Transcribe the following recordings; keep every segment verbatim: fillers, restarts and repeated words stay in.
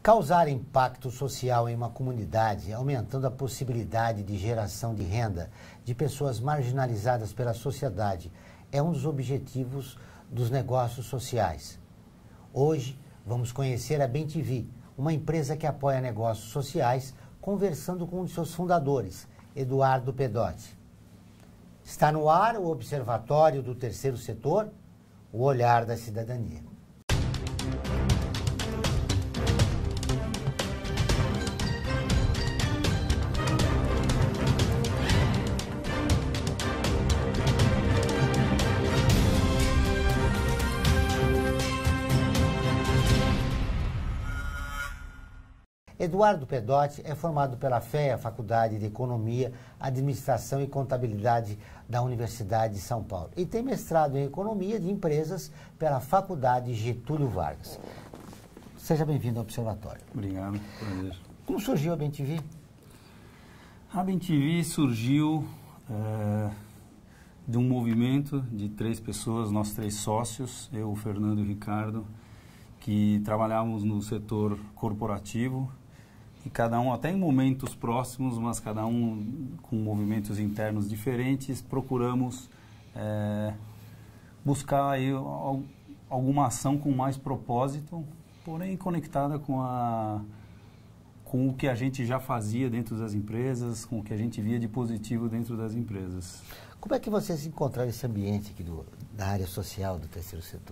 Causar impacto social em uma comunidade, aumentando a possibilidade de geração de renda de pessoas marginalizadas pela sociedade, é um dos objetivos dos negócios sociais. Hoje, vamos conhecer a Bem T V, uma empresa que apoia negócios sociais, conversando com um de seus fundadores, Eduardo Pedotti. Está no ar o Observatório do Terceiro Setor, o olhar da cidadania. Eduardo Pedotti é formado pela F E A, Faculdade de Economia, Administração e Contabilidade da Universidade de São Paulo, e tem mestrado em Economia de Empresas pela Faculdade Getúlio Vargas. Seja bem-vindo ao Observatório. Obrigado, prazer. Como surgiu a Bem T V? A Bem T V surgiu é, de um movimento de três pessoas, nós três sócios, eu, o Fernando e o Ricardo, que trabalhávamos no setor corporativo, e cada um, até em momentos próximos, mas cada um com movimentos internos diferentes, procuramos é, buscar aí alguma ação com mais propósito, porém conectada com, a, com o que a gente já fazia dentro das empresas, com o que a gente via de positivo dentro das empresas. Como é que vocês encontraram esse ambiente aqui do, da área social do terceiro setor?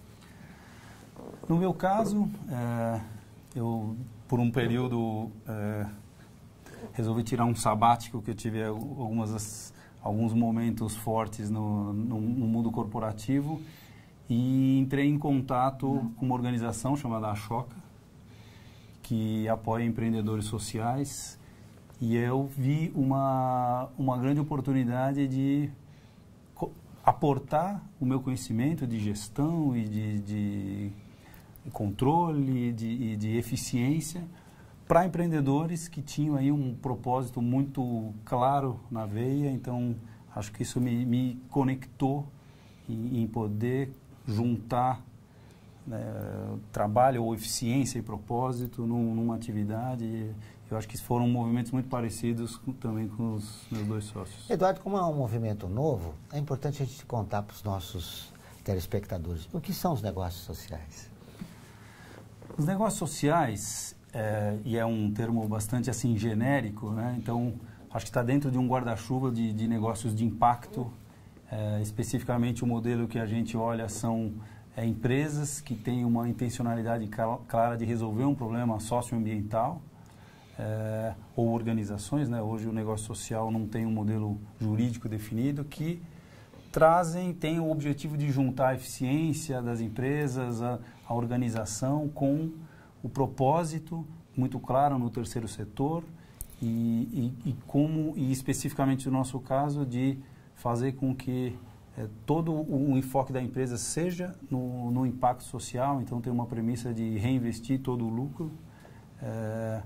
No meu caso, é, eu, por um período, é, resolvi tirar um sabático, que eu tive algumas, alguns momentos fortes no, no, no mundo corporativo, e entrei em contato com uma organização chamada Ashoka, que apoia empreendedores sociais, e eu vi uma, uma grande oportunidade de aportar o meu conhecimento de gestão e de, de controle de, e de eficiência para empreendedores que tinham aí um propósito muito claro na veia. Então, acho que isso me, me conectou em, em poder juntar né, trabalho ou eficiência e propósito num, numa atividade. Eu acho que foram movimentos muito parecidos com, também com os meus dois sócios. Eduardo, como é um movimento novo, é importante a gente contar para os nossos telespectadores o que são os negócios sociais. Os negócios sociais, é, e é um termo bastante assim genérico, né? Então acho que está dentro de um guarda-chuva de, de negócios de impacto. É, especificamente o modelo que a gente olha são é, empresas que têm uma intencionalidade clara de resolver um problema socioambiental, é, ou organizações, né? Hoje o negócio social não tem um modelo jurídico definido, que trazem, tem o objetivo de juntar a eficiência das empresas, a, a organização com o propósito muito claro no terceiro setor e, e, e como, e especificamente no nosso caso, de fazer com que é, todo o, o enfoque da empresa seja no, no impacto social. Então tem uma premissa de reinvestir todo o lucro é,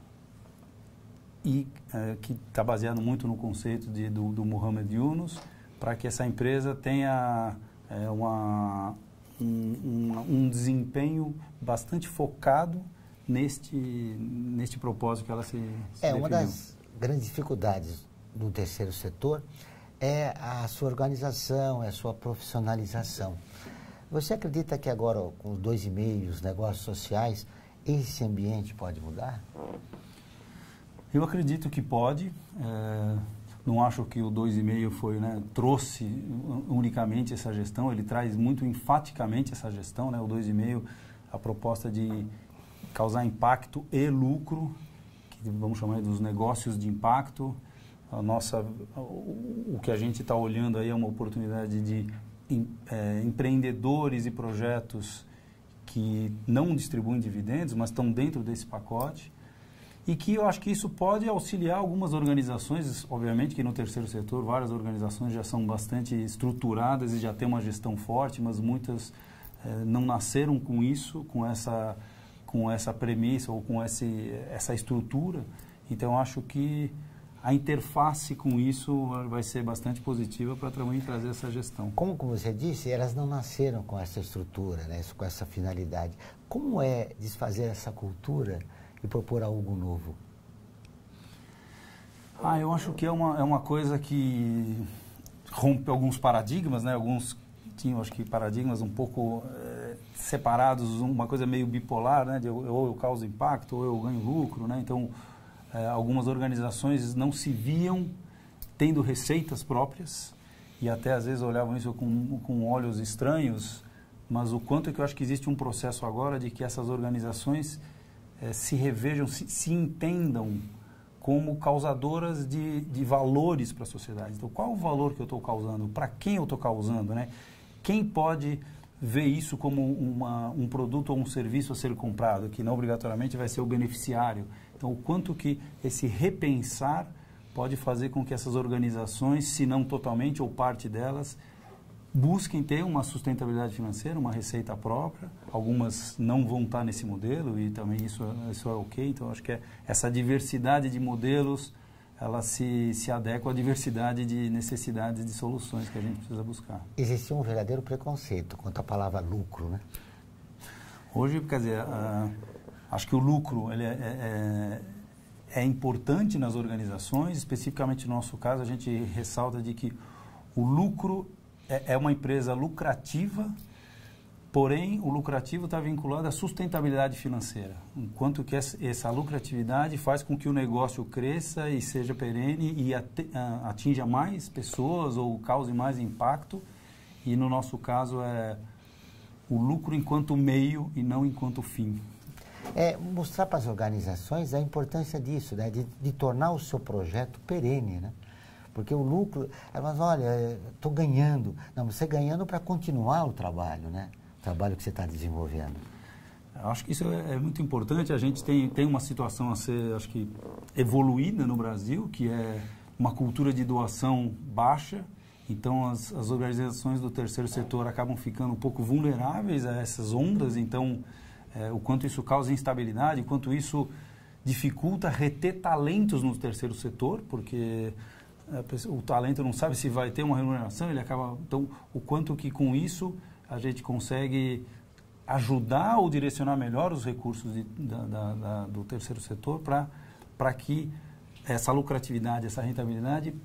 e é, que está baseado muito no conceito de, do, do Muhammad Yunus, para que essa empresa tenha é, uma, um, um, um desempenho bastante focado neste, neste propósito que ela se, se É, definiu. uma das grandes dificuldades do terceiro setor é a sua organização, é a sua profissionalização. Você acredita que agora, com os dois e meio, os negócios sociais, esse ambiente pode mudar? Eu acredito que pode. É... Não acho que o dois e meio foi, né, trouxe unicamente essa gestão, ele traz muito enfaticamente essa gestão, né, o dois e meio, a proposta de causar impacto e lucro, que vamos chamar dos negócios de impacto. A nossa, o, o que a gente está olhando aí é uma oportunidade de é, empreendedores e projetos que não distribuem dividendos, mas estão dentro desse pacote. E que eu acho que isso pode auxiliar algumas organizações, obviamente que no terceiro setor várias organizações já são bastante estruturadas e já têm uma gestão forte, mas muitas eh, não nasceram com isso, com essa, com essa premissa ou com esse, essa estrutura. Então, acho que a interface com isso vai ser bastante positiva para também trazer essa gestão. Como, como você disse, elas não nasceram com essa estrutura, né, com essa finalidade. Como é desfazer essa cultura e propor algo novo? Ah, eu acho que é uma, é uma coisa que rompe alguns paradigmas, né? Alguns tinham, acho que, paradigmas um pouco é, separados, uma coisa meio bipolar, né? De, ou eu causo impacto, ou eu ganho lucro, né? Então, é, algumas organizações não se viam tendo receitas próprias e até às vezes olhavam isso com, com olhos estranhos, mas o quanto é que eu acho que existe um processo agora de que essas organizações é, se revejam, se, se entendam como causadoras de, de valores para a sociedade. Então, qual o valor que eu estou causando? Para quem eu estou causando, né? Quem pode ver isso como uma, um produto ou um serviço a ser comprado, que não obrigatoriamente vai ser o beneficiário. Então, o quanto que esse repensar pode fazer com que essas organizações, se não totalmente ou parte delas, busquem ter uma sustentabilidade financeira, uma receita própria. Algumas não vão estar nesse modelo e também isso, isso é ok. Então, acho que é essa diversidade de modelos, ela se, se adequa à diversidade de necessidades de soluções que a gente precisa buscar. Existe um verdadeiro preconceito quanto à palavra lucro, né? Hoje, quer dizer, uh, acho que o lucro ele é, é, é importante nas organizações, especificamente no nosso caso, a gente ressalta de que o lucro é uma empresa lucrativa, porém o lucrativo está vinculado à sustentabilidade financeira. Enquanto que essa lucratividade faz com que o negócio cresça e seja perene e atinja mais pessoas ou cause mais impacto. E no nosso caso é o lucro enquanto meio e não enquanto fim. É mostrar para as organizações a importância disso, né? de, de tornar o seu projeto perene, né? Porque o lucro, mas olha, estou ganhando. Não, você ganhando para continuar o trabalho, né? O trabalho que você está desenvolvendo. Eu acho que isso é, é muito importante. A gente tem, tem uma situação a ser, acho que, evoluída no Brasil, que é uma cultura de doação baixa. Então, as, as organizações do terceiro setor acabam ficando um pouco vulneráveis a essas ondas. Então, é, o quanto isso causa instabilidade, o quanto isso dificulta reter talentos no terceiro setor, porque o talento não sabe se vai ter uma remuneração, ele acaba... Então, o quanto que com isso a gente consegue ajudar ou direcionar melhor os recursos de, da, da, da, do terceiro setor para que essa lucratividade, essa rentabilidade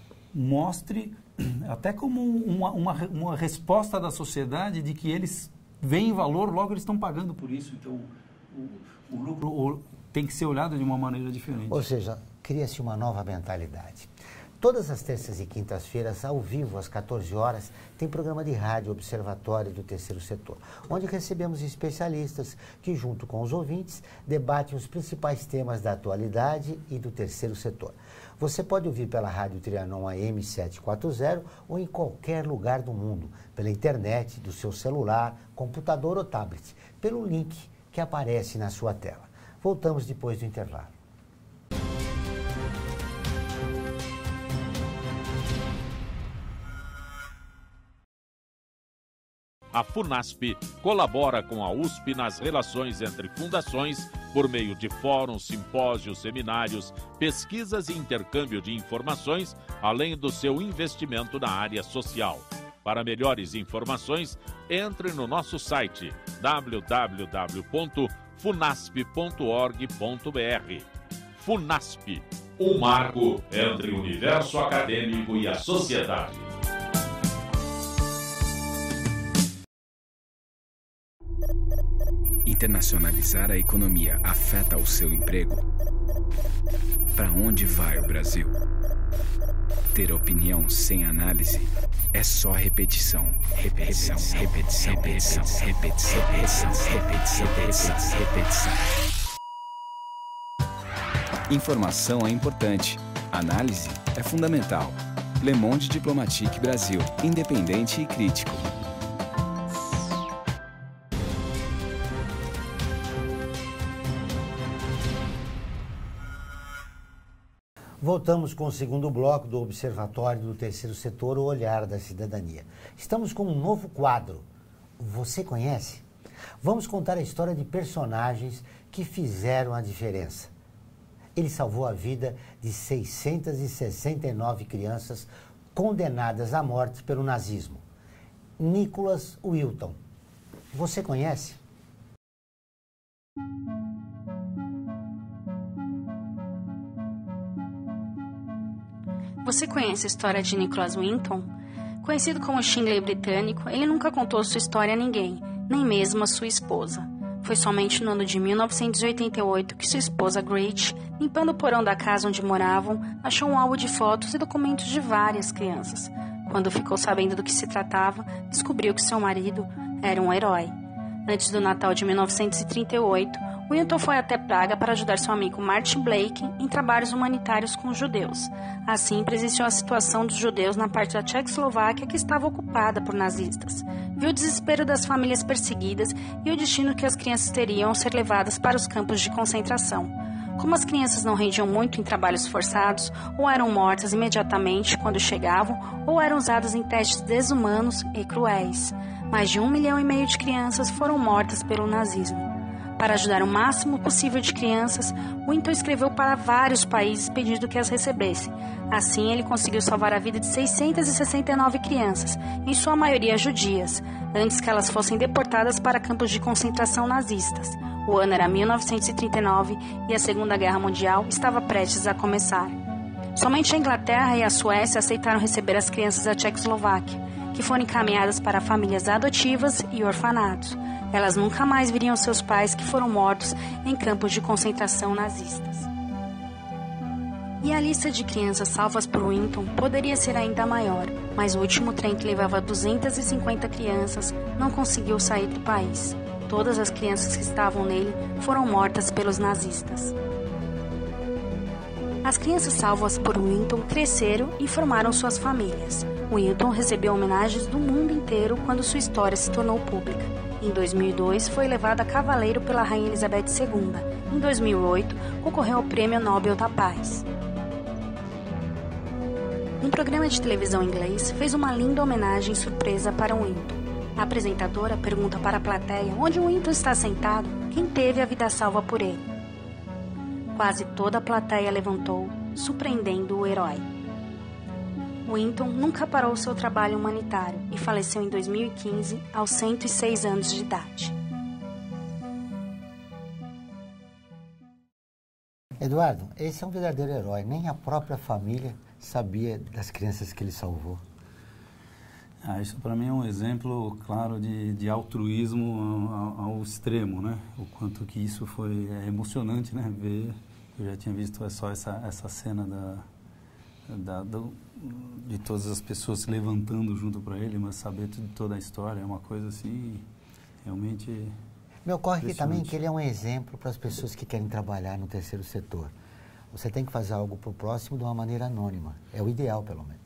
mostre até como uma, uma, uma resposta da sociedade de que eles veem valor, logo eles estão pagando por isso. Então, o, o lucro tem que ser olhado de uma maneira diferente. Ou seja, cria-se uma nova mentalidade. Todas as terças e quintas-feiras, ao vivo, às quatorze horas, tem programa de rádio Observatório do Terceiro Setor, onde recebemos especialistas que, junto com os ouvintes, debatem os principais temas da atualidade e do terceiro setor. Você pode ouvir pela Rádio Trianon A M setecentos e quarenta ou em qualquer lugar do mundo, pela internet, do seu celular, computador ou tablet, pelo link que aparece na sua tela. Voltamos depois do intervalo. A FUNASP colabora com a U S P nas relações entre fundações por meio de fóruns, simpósios, seminários, pesquisas e intercâmbio de informações, além do seu investimento na área social. Para melhores informações, entre no nosso site w w w ponto funasp ponto org ponto b r. FUNASP, um marco entre o universo acadêmico e a sociedade. Internacionalizar a economia afeta o seu emprego? Para onde vai o Brasil? Ter opinião sem análise é só repetição, repetição, repetição, repetição, repetição, repetição, repetição, repetição, repetição. Informação é importante, análise é fundamental. Le Monde Diplomatique Brasil, independente e crítico. Voltamos com o segundo bloco do Observatório do Terceiro Setor, o Olhar da Cidadania. Estamos com um novo quadro. Você conhece? Vamos contar a história de personagens que fizeram a diferença. Ele salvou a vida de seiscentas e sessenta e nove crianças condenadas à morte pelo nazismo. Nicholas Wilton. Você conhece? Você conhece a história de Nicholas Wilton? Conhecido como Shingley britânico, ele nunca contou sua história a ninguém, nem mesmo a sua esposa. Foi somente no ano de mil novecentos e oitenta e oito que sua esposa Gretchen, limpando o porão da casa onde moravam, achou um álbum de fotos e documentos de várias crianças. Quando ficou sabendo do que se tratava, descobriu que seu marido era um herói. Antes do Natal de mil novecentos e trinta e oito, Wilton foi até Praga para ajudar seu amigo Martin Blake em trabalhos humanitários com os judeus. Assim, presenciou a situação dos judeus na parte da Tchecoslováquia que estava ocupada por nazistas. Viu o desespero das famílias perseguidas e o destino que as crianças teriam ao ser levadas para os campos de concentração. Como as crianças não rendiam muito em trabalhos forçados, ou eram mortas imediatamente quando chegavam, ou eram usadas em testes desumanos e cruéis. Mais de um milhão e meio de crianças foram mortas pelo nazismo. Para ajudar o máximo possível de crianças, Wilton escreveu para vários países pedindo que as recebessem. Assim, ele conseguiu salvar a vida de seiscentas e sessenta e nove crianças, em sua maioria judias, antes que elas fossem deportadas para campos de concentração nazistas. O ano era mil novecentos e trinta e nove e a Segunda Guerra Mundial estava prestes a começar. Somente a Inglaterra e a Suécia aceitaram receber as crianças da Tchecoslováquia, que foram encaminhadas para famílias adotivas e orfanatos. Elas nunca mais viriam seus pais que foram mortos em campos de concentração nazistas. E a lista de crianças salvas por Wilton poderia ser ainda maior, mas o último trem que levava duzentas e cinquenta crianças não conseguiu sair do país. Todas as crianças que estavam nele foram mortas pelos nazistas. As crianças salvas por Wilton cresceram e formaram suas famílias. Wilton recebeu homenagens do mundo inteiro quando sua história se tornou pública. Em dois mil e dois, foi elevado a cavaleiro pela Rainha Elizabeth segunda. Em dois mil e oito, concorreu ao Prêmio Nobel da Paz. Um programa de televisão inglês fez uma linda homenagem surpresa para Wilton. A apresentadora pergunta para a plateia onde Wilton está sentado, quem teve a vida salva por ele. Quase toda a plateia levantou, surpreendendo o herói. Wilton nunca parou seu trabalho humanitário e faleceu em dois mil e quinze, aos cento e seis anos de idade. Eduardo, esse é um verdadeiro herói. Nem a própria família sabia das crianças que ele salvou. Ah, isso para mim é um exemplo claro de, de altruísmo ao, ao extremo, né? O quanto que isso foi é emocionante, né? Ver, eu já tinha visto só essa, essa cena da, da, do, de todas as pessoas se levantando junto para ele, mas saber de toda a história é uma coisa assim, realmente... Me ocorre aqui também que ele é um exemplo para as pessoas que querem trabalhar no terceiro setor. Você tem que fazer algo para o próximo de uma maneira anônima. É o ideal, pelo menos.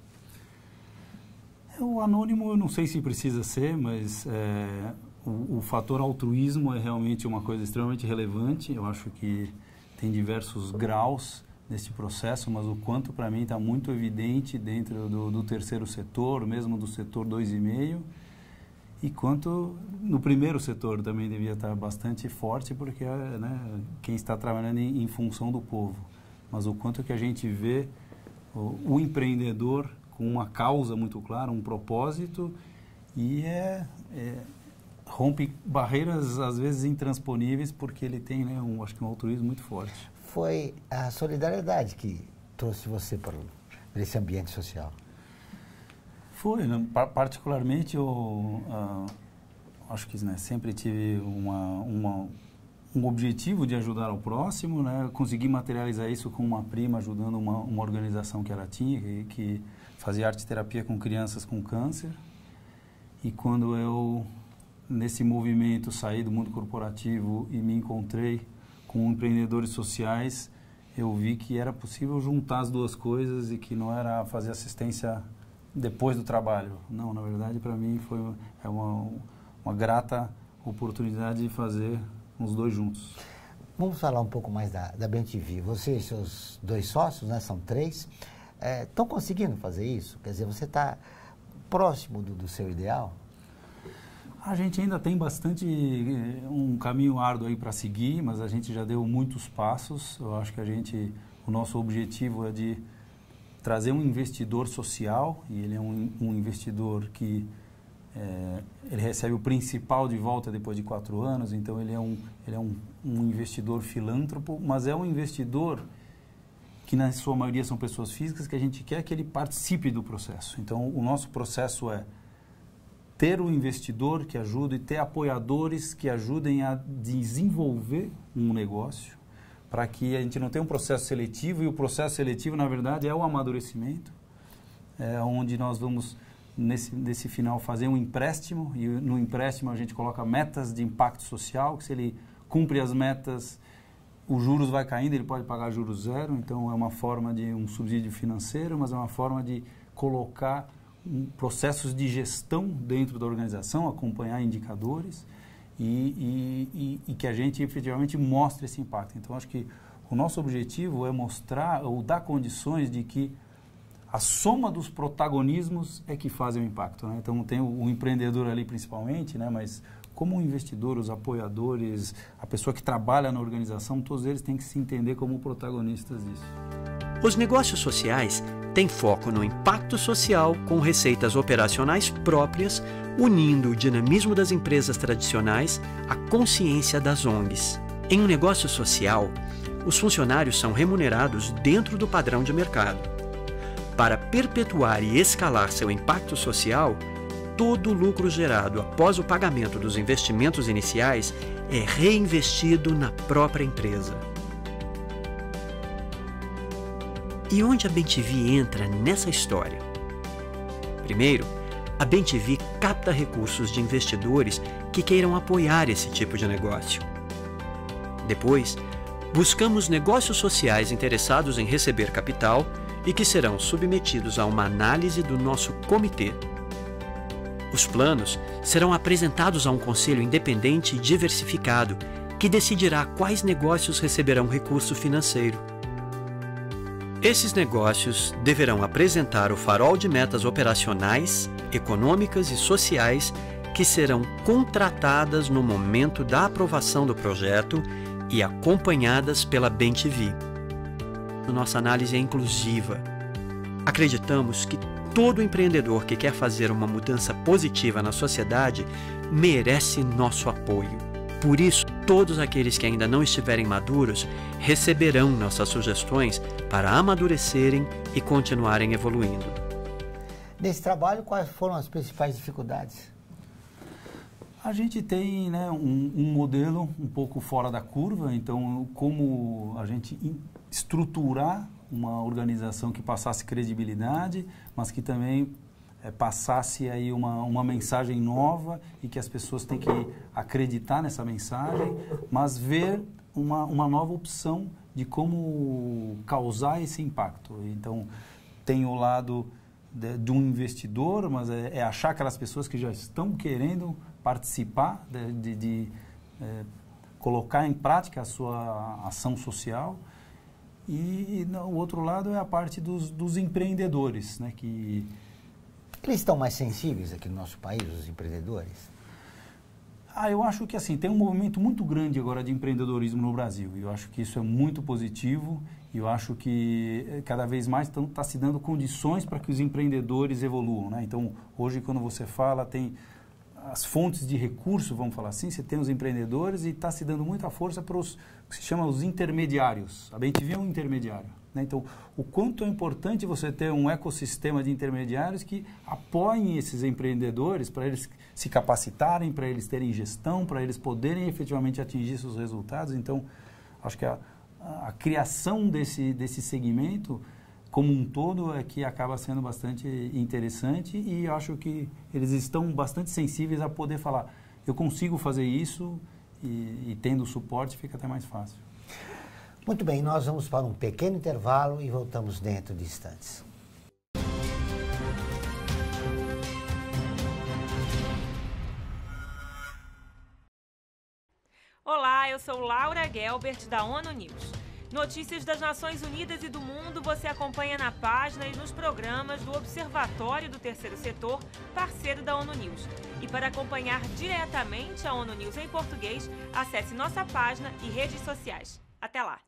O anônimo, eu não sei se precisa ser, mas é, o, o fator altruísmo é realmente uma coisa extremamente relevante. Eu acho que tem diversos graus nesse processo, mas o quanto para mim está muito evidente dentro do, do terceiro setor, mesmo do setor dois e meio, e quanto no primeiro setor também devia estar bastante forte, porque é, né, quem está trabalhando em, em função do povo. Mas o quanto que a gente vê o, o empreendedor com uma causa muito clara, um propósito, e é, é, rompe barreiras, às vezes, intransponíveis, porque ele tem, né, um, acho que um altruísmo muito forte. Foi a solidariedade que trouxe você para, para esse ambiente social. Foi, né? Particularmente, eu uh, acho que né, sempre tive uma, uma, um objetivo de ajudar ao próximo, né? Consegui materializar isso com uma prima ajudando uma, uma organização que ela tinha, que, que fazia arte-terapia com crianças com câncer. E quando eu, nesse movimento, saí do mundo corporativo e me encontrei com empreendedores sociais, eu vi que era possível juntar as duas coisas e que não era fazer assistência depois do trabalho. Não, na verdade, para mim, foi é uma, uma grata oportunidade de fazer os dois juntos. Vamos falar um pouco mais da, da B M T V. Você e seus dois sócios, né, são três, estão é, conseguindo fazer isso? Quer dizer, você está próximo do, do seu ideal? A gente ainda tem bastante, um caminho árduo aí para seguir, mas a gente já deu muitos passos. Eu acho que a gente, o nosso objetivo é de trazer um investidor social, e ele é um, um investidor que é, ele recebe o principal de volta depois de quatro anos, então ele é, um, ele é um, um investidor filântropo, mas é um investidor que na sua maioria são pessoas físicas, que a gente quer que ele participe do processo. Então o nosso processo é ter um investidor que ajude, ter apoiadores que ajudem a desenvolver um negócio, para que a gente não tenha um processo seletivo, e o processo seletivo, na verdade, é o amadurecimento, é onde nós vamos, nesse, nesse final, fazer um empréstimo, e no empréstimo a gente coloca metas de impacto social, que se ele cumpre as metas, os juros vai caindo, ele pode pagar juros zero, então é uma forma de um subsídio financeiro, mas é uma forma de colocar processos de gestão dentro da organização, acompanhar indicadores e, e, e, e que a gente efetivamente mostre esse impacto. Então, acho que o nosso objetivo é mostrar ou dar condições de que a soma dos protagonismos é que fazem o impacto, né? Então, tem o, o empreendedor ali principalmente, né? Mas como o investidor, os apoiadores, a pessoa que trabalha na organização, todos eles têm que se entender como protagonistas disso. Os negócios sociais têm foco no impacto social com receitas operacionais próprias, unindo o dinamismo das empresas tradicionais à consciência das O N Gs. Em um negócio social, os funcionários são remunerados dentro do padrão de mercado. Para perpetuar e escalar seu impacto social, todo o lucro gerado após o pagamento dos investimentos iniciais é reinvestido na própria empresa. E onde a B T V entra nessa história? Primeiro, a B T V capta recursos de investidores que queiram apoiar esse tipo de negócio. Depois, buscamos negócios sociais interessados em receber capital e que serão submetidos a uma análise do nosso comitê. Os planos serão apresentados a um conselho independente e diversificado que decidirá quais negócios receberão recurso financeiro. Esses negócios deverão apresentar o farol de metas operacionais, econômicas e sociais que serão contratadas no momento da aprovação do projeto e acompanhadas pela B T V. Nossa análise é inclusiva. Acreditamos que todo empreendedor que quer fazer uma mudança positiva na sociedade merece nosso apoio. Por isso, todos aqueles que ainda não estiverem maduros receberão nossas sugestões para amadurecerem e continuarem evoluindo. Nesse trabalho, quais foram as principais dificuldades? A gente tem, né, um, um modelo um pouco fora da curva, então como a gente estruturar uma organização que passasse credibilidade, mas que também é, passasse aí uma, uma mensagem nova e que as pessoas têm que acreditar nessa mensagem, mas ver uma, uma nova opção de como causar esse impacto. Então, tem o lado de, de um investidor, mas é, é achar aquelas pessoas que já estão querendo participar, de, de, de é, colocar em prática a sua ação social. E, e no, o outro lado é a parte dos, dos empreendedores, né, que... Eles estão mais sensíveis aqui no nosso país, os empreendedores? Ah, eu acho que assim, tem um movimento muito grande agora de empreendedorismo no Brasil. E eu acho que isso é muito positivo. E eu acho que cada vez mais está se dando condições para que os empreendedores evoluam, né? Então, hoje, quando você fala, tem as fontes de recurso, vamos falar assim, você tem os empreendedores e está se dando muita força para os que se chama os intermediários. A B T V é um intermediário, né? Então, o quanto é importante você ter um ecossistema de intermediários que apoiem esses empreendedores para eles se capacitarem, para eles terem gestão, para eles poderem efetivamente atingir seus resultados. Então, acho que a, a, a criação desse, desse segmento como um todo é que acaba sendo bastante interessante e acho que eles estão bastante sensíveis a poder falar, eu consigo fazer isso e, e tendo suporte fica até mais fácil. Muito bem, nós vamos para um pequeno intervalo e voltamos dentro de instantes. Olá, eu sou Laura Gelbert da ONU News. Notícias das Nações Unidas e do mundo você acompanha na página e nos programas do Observatório do Terceiro Setor, parceiro da ONU News. E para acompanhar diretamente a ONU News em português, acesse nossa página e redes sociais. Até lá!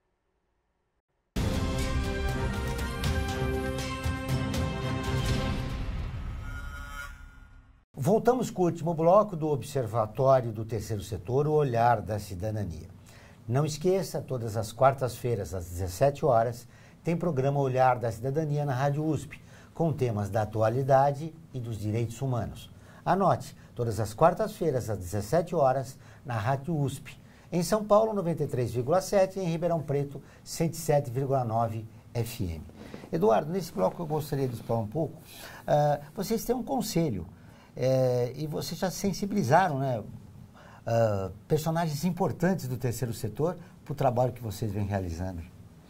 Voltamos com o último bloco do Observatório do Terceiro Setor, o Olhar da Cidadania. Não esqueça, todas as quartas-feiras, às dezessete horas, tem programa Olhar da Cidadania na Rádio U S P, com temas da atualidade e dos direitos humanos. Anote, todas as quartas-feiras, às dezessete horas, na Rádio U S P. Em São Paulo, noventa e três vírgula sete, e em Ribeirão Preto, cento e sete vírgula nove F M. Eduardo, nesse bloco eu gostaria de explorar um pouco. Uh, vocês têm um conselho. É, e vocês já sensibilizaram, né, uh, personagens importantes do terceiro setor para o trabalho que vocês vêm realizando.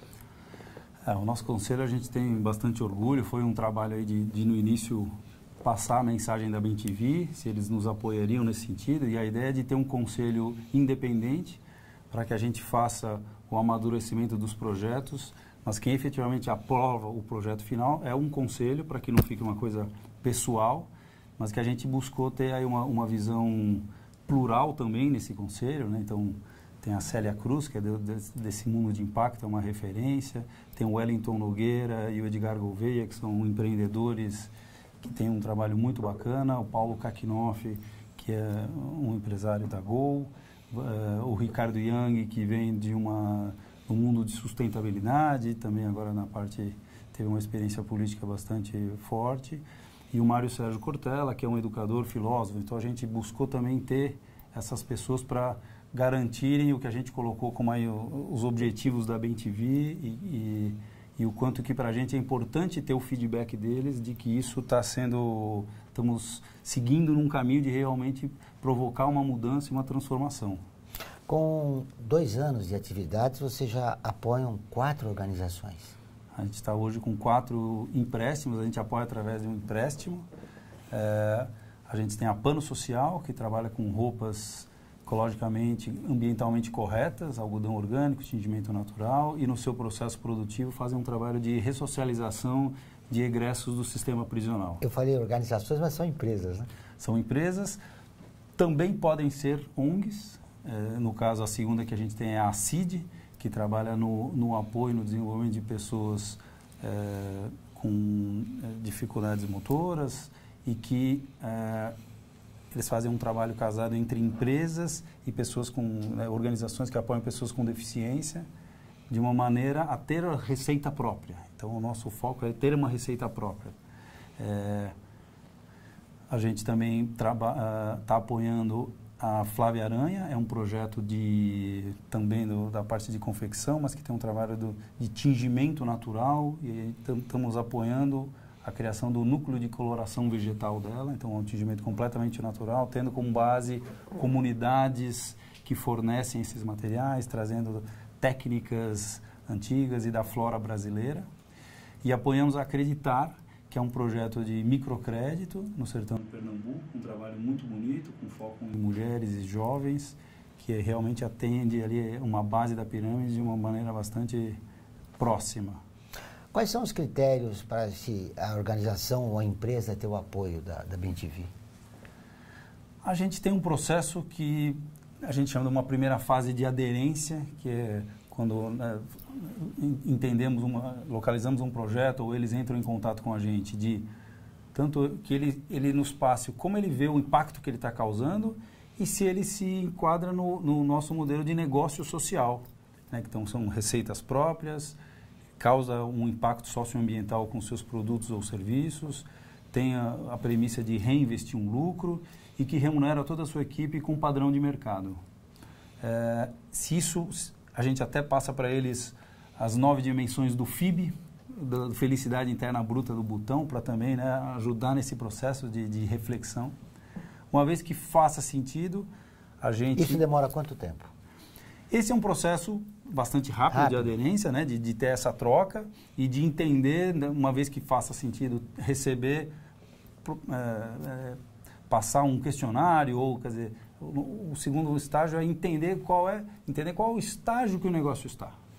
É, o nosso conselho, a gente tem bastante orgulho, foi um trabalho aí de, de no início passar a mensagem da B T V, se eles nos apoiariam nesse sentido, e a ideia é de ter um conselho independente para que a gente faça o amadurecimento dos projetos, mas quem efetivamente aprova o projeto final é um conselho, para que não fique uma coisa pessoal, mas que a gente buscou ter aí uma, uma visão plural também nesse conselho, né? Então, tem a Célia Cruz, que é de, de, desse mundo de impacto, é uma referência, tem o Wellington Nogueira e o Edgar Gouveia, que são empreendedores que têm um trabalho muito bacana, o Paulo Kakinoff, que é um empresário da Gol, uh, o Ricardo Young, que vem de uma, um mundo de sustentabilidade, também agora na parte, teve uma experiência política bastante forte, e o Mário Sérgio Cortella, que é um educador, filósofo. Então, a gente buscou também ter essas pessoas para garantirem o que a gente colocou como aí o, os objetivos da B T V e, e, e o quanto que para a gente é importante ter o feedback deles de que isso está sendo, estamos seguindo num caminho de realmente provocar uma mudança e uma transformação. Com dois anos de atividades, vocês já apoiam quatro organizações. A gente está hoje com quatro empréstimos, a gente apoia através de um empréstimo. É, a gente tem a Pano Social, que trabalha com roupas ecologicamente, ambientalmente corretas, algodão orgânico, tingimento natural, e no seu processo produtivo fazem um trabalho de ressocialização de egressos do sistema prisional. Eu falei organizações, mas são empresas, né? São empresas, também podem ser O N Gs, é, no caso a segunda que a gente tem é a C I D, que trabalha no, no apoio, no desenvolvimento de pessoas é, com é, dificuldades motoras e que é, eles fazem um trabalho casado entre empresas e pessoas com, né, organizações que apoiam pessoas com deficiência, de uma maneira a ter a receita própria. Então, o nosso foco é ter uma receita própria. É, a gente também está apoiando a Flávia Aranha, é um projeto de, também do, da parte de confecção, mas que tem um trabalho do, de tingimento natural, e estamos apoiando a criação do núcleo de coloração vegetal dela, então é um tingimento completamente natural, tendo como base comunidades que fornecem esses materiais, trazendo técnicas antigas e da flora brasileira. E apoiamos a Acreditar, que é um projeto de microcrédito no sertão de Pernambuco, um trabalho muito bonito, com foco em mulheres e jovens, que realmente atende ali uma base da pirâmide de uma maneira bastante próxima. Quais são os critérios para se a organização ou a empresa ter o apoio da, da B T V? A gente tem um processo que a gente chama de uma primeira fase de aderência, que é quando, né, entendemos, uma, localizamos um projeto ou eles entram em contato com a gente, de tanto que ele, ele nos passe como ele vê o impacto que ele está causando e se ele se enquadra no, no nosso modelo de negócio social, né? Então, são receitas próprias, causa um impacto socioambiental com seus produtos ou serviços, tem a, a premissa de reinvestir um lucro e que remunera toda a sua equipe com padrão de mercado. É, se isso... A gente até passa para eles as nove dimensões do F I B, da Felicidade Interna Bruta do Butão, para também, né, ajudar nesse processo de, de reflexão. Uma vez que faça sentido, a gente... Isso demora quanto tempo? Esse é um processo bastante rápido, rápido. de aderência, né, de, de ter essa troca e de entender, uma vez que faça sentido, receber, é, é, passar um questionário ou, quer dizer... O segundo estágio é entender qual é, entender qual é o estágio que o negócio está.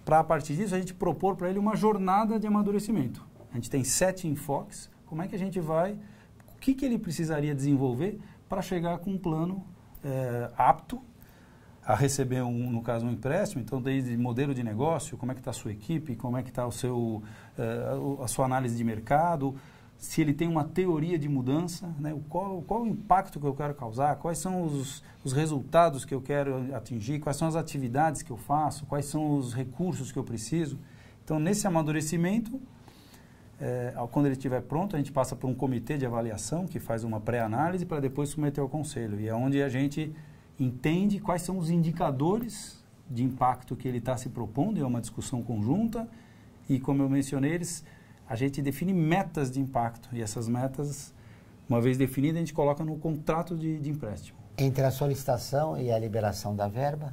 para a partir disso a gente propor para ele uma jornada de amadurecimento. A gente tem sete enfoques, como é que a gente vai, o que, que ele precisaria desenvolver para chegar com um plano é, apto a receber, um, no caso, um empréstimo. Então, desde modelo de negócio, como é que está a sua equipe, como é que está o seu, uh, a sua análise de mercado, se ele tem uma teoria de mudança, né? qual, qual o impacto que eu quero causar, quais são os, os resultados que eu quero atingir, quais são as atividades que eu faço, quais são os recursos que eu preciso. Então, nesse amadurecimento, é, quando ele estiver pronto, a gente passa por um comitê de avaliação que faz uma pré-análise para depois submeter ao conselho. E é onde a gente entende quais são os indicadores de impacto que ele está se propondo, é uma discussão conjunta, e como eu mencionei, eles, a gente define metas de impacto, e essas metas, uma vez definidas, a gente coloca no contrato de, de empréstimo. Entre a solicitação e a liberação da verba?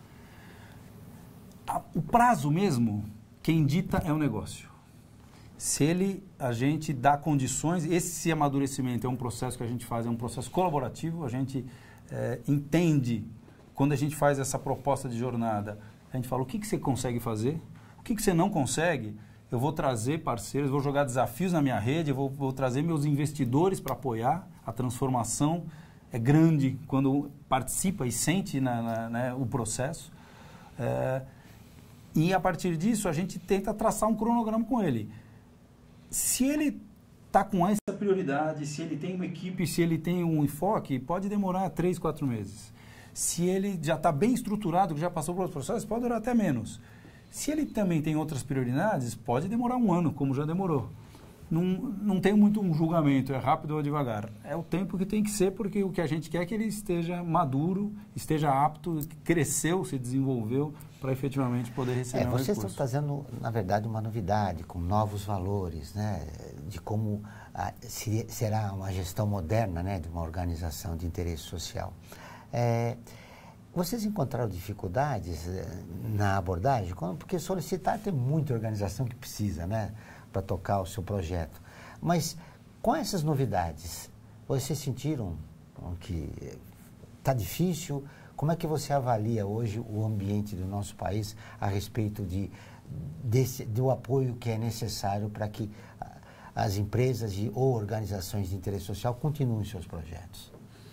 A, o prazo mesmo, quem dita é o negócio. Se ele, a gente dá condições, esse amadurecimento é um processo que a gente faz, é um processo colaborativo, a gente É, entende, quando a gente faz essa proposta de jornada, a gente fala o que, que você consegue fazer, o que, que você não consegue, eu vou trazer parceiros, vou jogar desafios na minha rede, eu vou, vou trazer meus investidores para apoiar. A transformação é grande quando participa e sente na, na, né, o processo. É, e a partir disso a gente tenta traçar um cronograma com ele. Se ele está com essa prioridade, se ele tem uma equipe, se ele tem um enfoque, pode demorar três, quatro meses. Se ele já está bem estruturado, que já passou por outros processos, pode durar até menos. Se ele também tem outras prioridades, pode demorar um ano, como já demorou. Não, não tem muito um julgamento, é rápido ou devagar. É o tempo que tem que ser, porque o que a gente quer é que ele esteja maduro, esteja apto, cresceu, se desenvolveu, para efetivamente poder receber é, um vocês recurso. estão trazendo, na verdade, uma novidade, com novos valores, né, de como a, se, será uma gestão moderna, né, de uma organização de interesse social. É, vocês encontraram dificuldades na abordagem? Porque solicitar tem muita organização que precisa, né, para tocar o seu projeto. Mas com essas novidades, vocês sentiram que está difícil? Como é que você avalia hoje o ambiente do nosso país a respeito de, desse, do apoio que é necessário para que as empresas e, ou organizações de interesse social continuem seus projetos?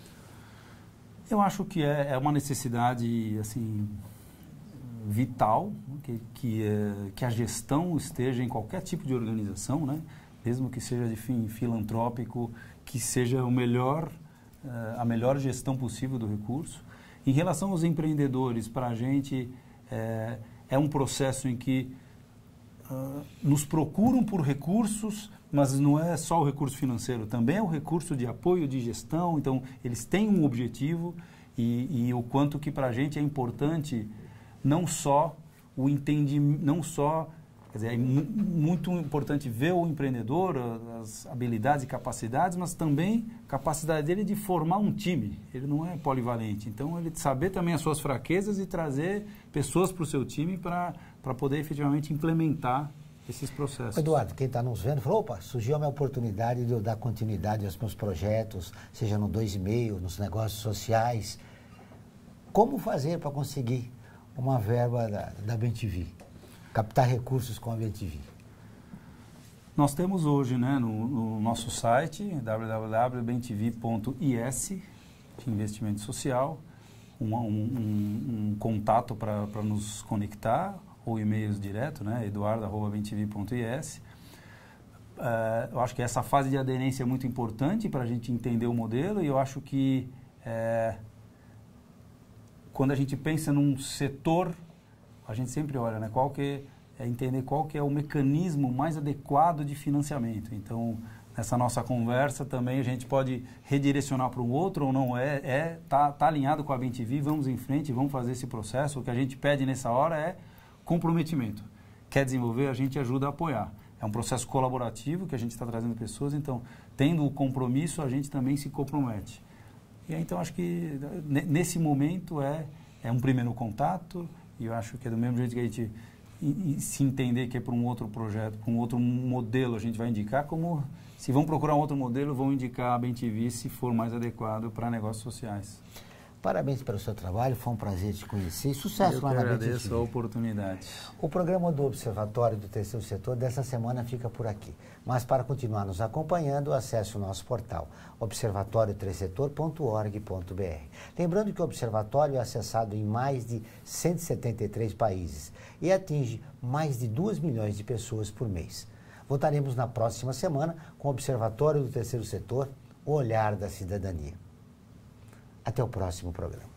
Eu acho que é, é uma necessidade assim, vital que, que, é, que a gestão esteja em qualquer tipo de organização, né? Mesmo que seja de fim filantrópico, que seja o melhor, a melhor gestão possível do recurso. Em relação aos empreendedores, para a gente é, é um processo em que uh, nos procuram por recursos, mas não é só o recurso financeiro, também é o recurso de apoio, de gestão. Então, eles têm um objetivo e, e o quanto que para a gente é importante não só o entendimento, não só... Quer dizer, é muito importante ver o empreendedor, as habilidades e capacidades, mas também a capacidade dele de formar um time. Ele não é polivalente. Então, ele saber também as suas fraquezas e trazer pessoas para o seu time para poder efetivamente implementar esses processos. Eduardo, quem está nos vendo, falou, opa, surgiu a minha oportunidade de eu dar continuidade aos meus projetos, seja no dois e meio, nos negócios sociais. Como fazer para conseguir uma verba da, da B T V? Captar recursos com a B T V. Nós temos hoje, né, no, no nosso site, w w w ponto b t v ponto i s, de investimento social, um, um, um, um contato para nos conectar, ou e-mails direto, né, eduardo arroba b t v ponto i s. Uh, eu acho que essa fase de aderência é muito importante para a gente entender o modelo, e eu acho que é, quando a gente pensa num setor, a gente sempre olha, né, qual que é entender qual que é o mecanismo mais adequado de financiamento. Então, nessa nossa conversa também a gente pode redirecionar para um outro ou não, é, é tá, tá alinhado com a B T V, vamos em frente, vamos fazer esse processo. O que a gente pede nessa hora é comprometimento. Quer desenvolver, a gente ajuda a apoiar. É um processo colaborativo que a gente está trazendo pessoas, então, tendo o compromisso, a gente também se compromete. E aí, então, acho que nesse momento é, é um primeiro contato. E eu acho que é do mesmo jeito que a gente e, e se entender que é para um outro projeto, para um outro modelo, a gente vai indicar, como se vão procurar um outro modelo, vão indicar a B T V se for mais adequado para negócios sociais. Parabéns pelo seu trabalho, foi um prazer te conhecer e sucesso Eu lá na B T V. agradeço a oportunidade. O programa do Observatório do Terceiro Setor dessa semana fica por aqui. Mas para continuar nos acompanhando, acesse o nosso portal observatório terceiro setor ponto org ponto br. Lembrando que o Observatório é acessado em mais de cento e setenta e três países e atinge mais de duas milhões de pessoas por mês. Voltaremos na próxima semana com o Observatório do Terceiro Setor, o olhar da cidadania. Até o próximo programa.